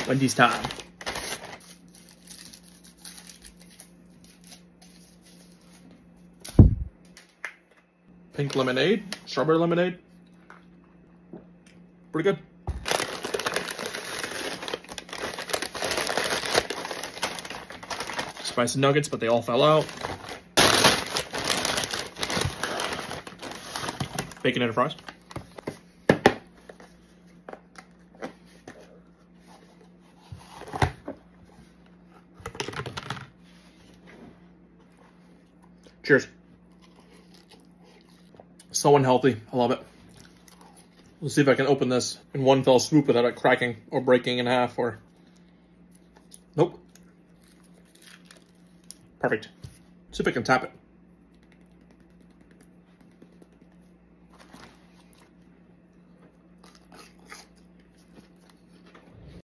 Wendy's time. Pink lemonade, strawberry lemonade. Pretty good. Spicy nuggets, but they all fell out. Bacon and fries. Cheers. So unhealthy. I love it. Let's see if I can open this in one fell swoop without it cracking or breaking in half or... Nope. Perfect. See if I can tap it.